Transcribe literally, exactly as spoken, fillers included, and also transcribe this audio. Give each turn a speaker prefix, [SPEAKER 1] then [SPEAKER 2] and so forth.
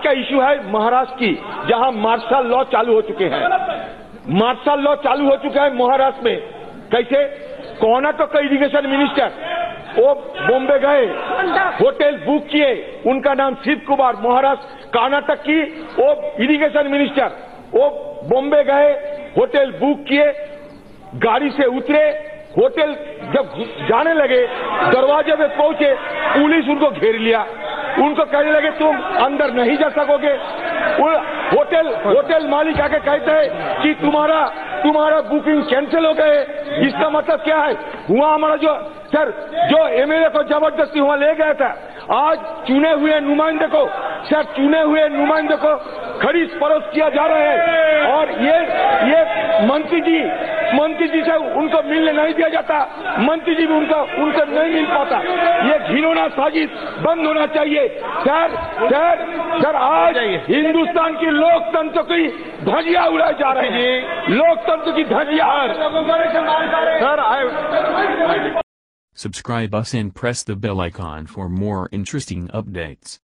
[SPEAKER 1] का इश्यू है महाराष्ट्र की, जहां मार्शल लॉ चालू हो चुके हैं। मार्शल लॉ चालू हो चुका है महाराष्ट्र में। कैसे? कर्नाटक का इरिगेशन मिनिस्टर वो बॉम्बे गए, होटल बुक किए, उनका नाम शिव कुमार, महाराष्ट्र कर्नाटक की वो इरिगेशन मिनिस्टर, वो बॉम्बे गए, होटल बुक किए, गाड़ी से उतरे, होटल जब जाने लगे दरवाजे पे पहुंचे, पुलिस उनको घेर लिया, उनको कहने लगे तुम अंदर नहीं जा सकोगे। होटल होटल मालिक आके कहते हैं कि तुम्हारा तुम्हारा बुकिंग कैंसिल हो गए। इसका मतलब क्या है? हुआ हमारा जो सर जो एमएलए को जबरदस्ती वहां ले गया था, आज चुने हुए नुमाइंदे को सर चुने हुए नुमाइंदे को खरीद फरोख्त किया जा रहा है। और ये ये मंत्री जी मंत्री जी से उनको मिलने नहीं दिया जाता, मंत्री जी भी उनका उनसे नहीं मिल पाता। ये घिनौना साजिश बंद होना चाहिए। सर सर सर आज हिंदुस्तान की लोकतंत्र की धज्जियां उड़ाई जा रही है, लोकतंत्र की धज्जियां। Sir
[SPEAKER 2] Subscribe us and press the bell icon for more interesting updates.